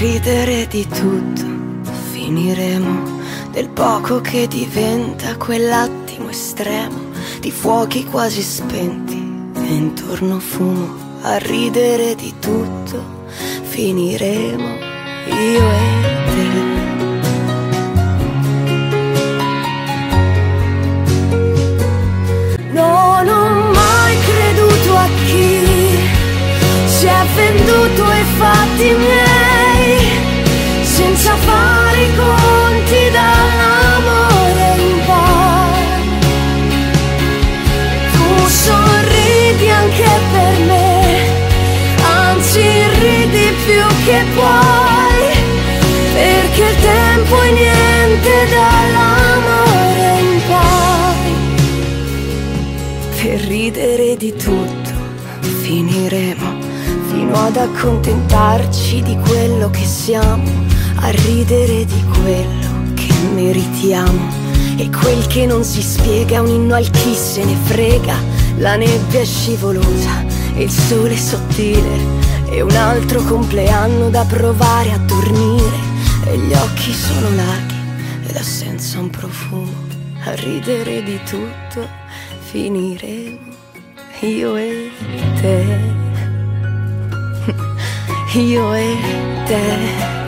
ridere di tutto, finiremo del poco che diventa quell'attimo estremo di fuochi quasi spenti e intorno fumo. A ridere di tutto finiremo io e te. Non ho mai creduto a chi si è venduto ai fatti miei senza fare i conti dall'amore in poi. Tu sorridi anche per me, anzi ridi più che puoi, perché il tempo è niente dall'amore in poi. Per ridere di tutto finiremo, fino ad accontentarci di quello che siamo, a ridere di quello che meritiamo. E quel che non si spiega è un inno al chi se ne frega. La nebbia è scivolosa e il sole è sottile, e un altro compleanno da provare a dormire, e gli occhi sono larghi ed ha senza un profumo. A ridere di tutto finiremo io e te. Io e te.